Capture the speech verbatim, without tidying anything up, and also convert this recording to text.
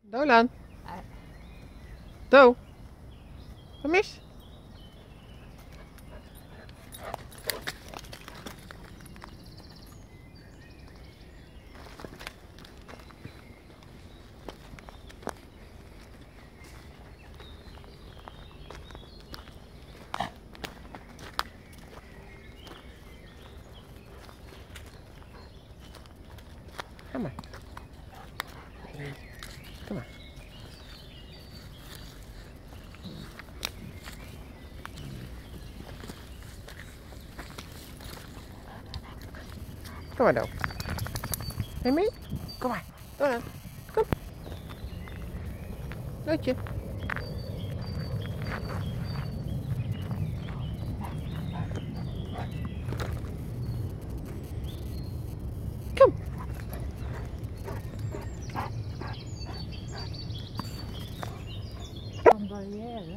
Dolan. Do. Wat mis? Kom maar. Kom maar. Kom maar, Do. Wil je mee? Kom maar. Dolan. Kom. Doodje. Kom. Een barrière.